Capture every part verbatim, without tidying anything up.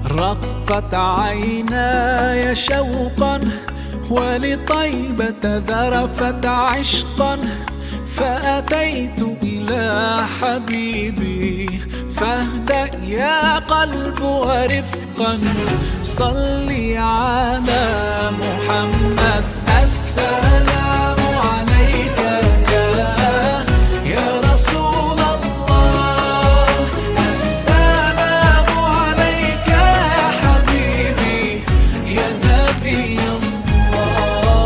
رقت عيناي شوقا ولطيبة ذرفت عشقا، فأتيت إلى حبيبي فاهدأ يا قلب ورفقا. صلي على محمد. السلام عليك يا يا رسول الله، السلام عليك يا حبيبي يا نبي الله،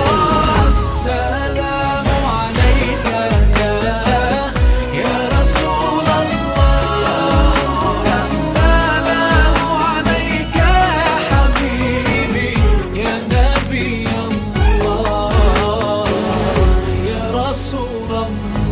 السلام عليك يا يا رسول الله، السلام عليك يا حبيبي يا نبي الله يا رسول الله.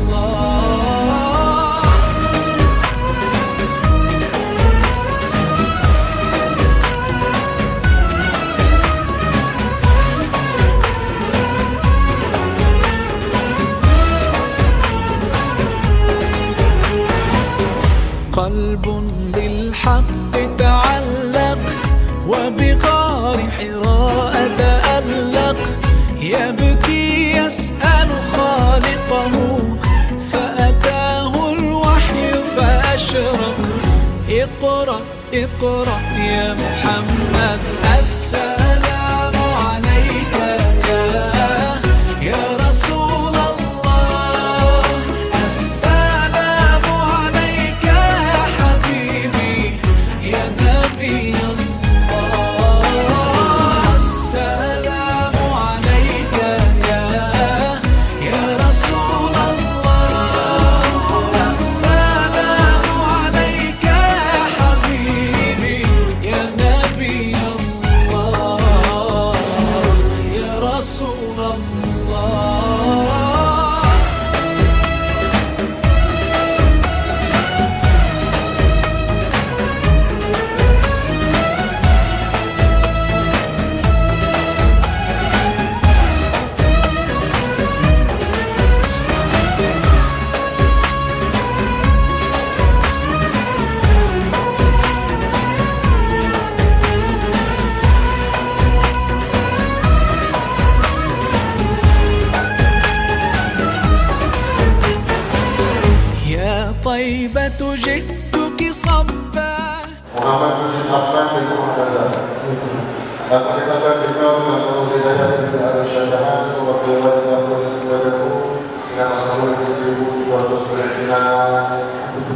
قلب بالحق تعلق وبغار حراء تألق، يبكي يسأل خالقه فأتاه الوحي فأشرق. اقرأ اقرأ يا محمد. السلام عليك يا يا رسول الله، السلام عليك يا حبيبي يا نبي الله، السلام عليك يا يا رسول الله، السلام عليك يا حبيبي يا نبي الله يا رسول الله. يا طيبة جئتك صبا. محمد ditetapkan di Muhammadiyah. Dapat dikatakan beliau menurut hidayah dari al-syaja'an wa kalimat Allah kepadaku dengan masalah seribu dua ratus berhentian.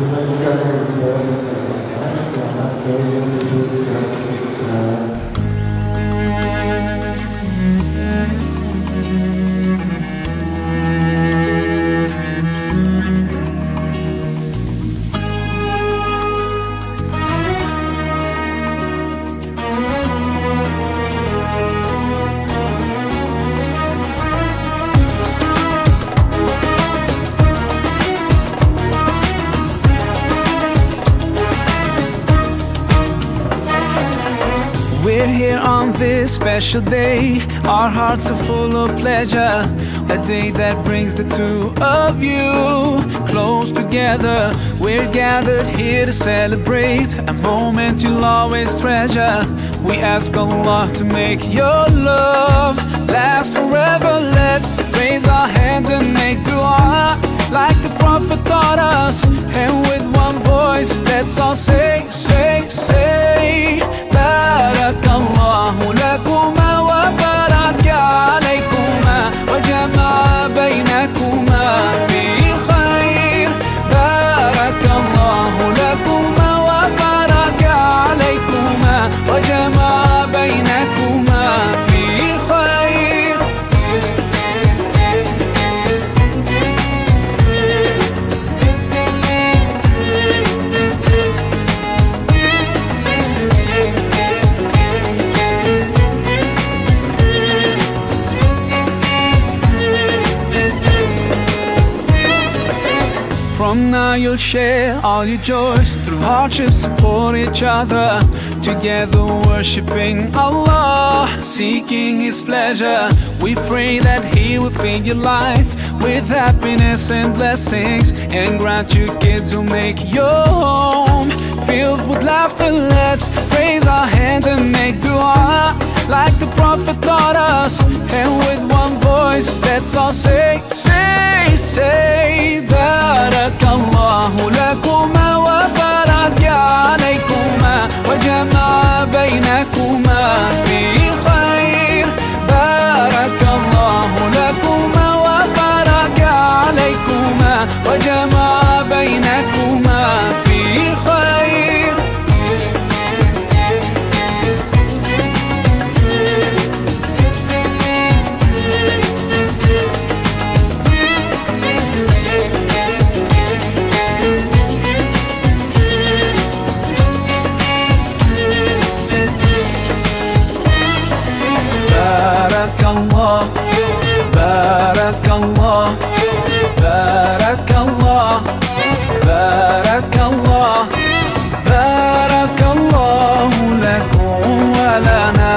We're here on this special day, our hearts are full of pleasure, a day that brings the two of you close together. We're gathered here to celebrate a moment you'll always treasure. We ask Allah to make your love last forever. Let's raise our hands and make dua like the Prophet taught us, and with one voice let's all say, say, say Barakallahu lakuma wa baraka alaykuma wa jama'a baynakuma fi khair. Barakallahu lakuma wa baraka alaykuma wa jama'a baynakuma fi khair. From now you'll share all your joys, through hardship support each other, together worshiping Allah, seeking His pleasure. We pray that He will fill your life with happiness and blessings, and grant you kids who make your home filled with laughter. Let's raise our hands and make dua like the Prophet taught us. And with one voice, let's all say, say, say, Barakallahu lakuma wa baraka alaykuma wa jama'a baynakuma fi khair. Barakallahu lakuma wa baraka alaykuma wa jama'a baynakuma fi khair. Barakallah, Barakallah, Barakallah, Barakallah, Barakallahu lakum wa lana,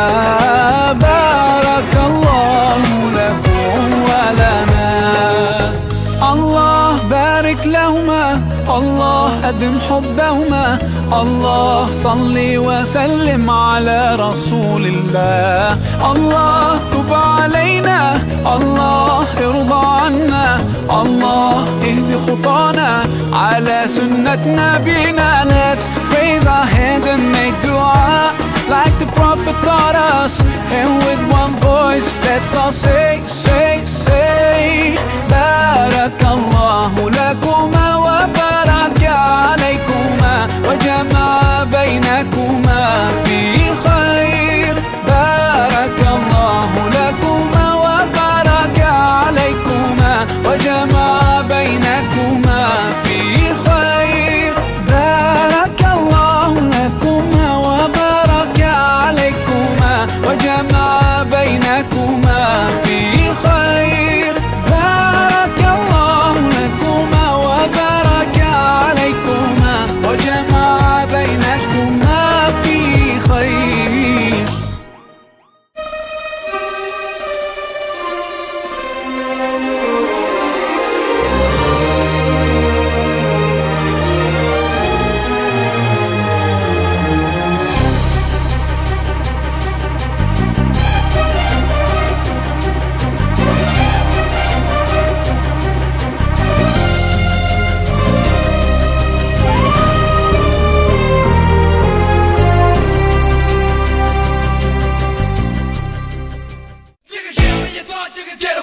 Barakallahu lakum wa lana. Allah barik lahuma, Allah أدم حبهما. الله صل وسلم على رسول الله. الله تب علينا، الله ارضى عنا، الله اهد خطانا على سنة نبينا. Let's raise our hands and make dua like the Prophet taught us. And with one voice, let's all say, say, say, Barakallahu lakuma wa baraka alaykuma wa jama'a baynakuma fi khair. Barakallahu lakuma wa baraka alaykuma wa jama'a baynakuma fi khair. Barakallahu lakuma wa baraka alaykuma wa jama'a baynakuma fi khair. Barakallahu lakuma wa baraka alaykuma wa jama'a baynakuma fi khair. You can kill me, you thought you could get away.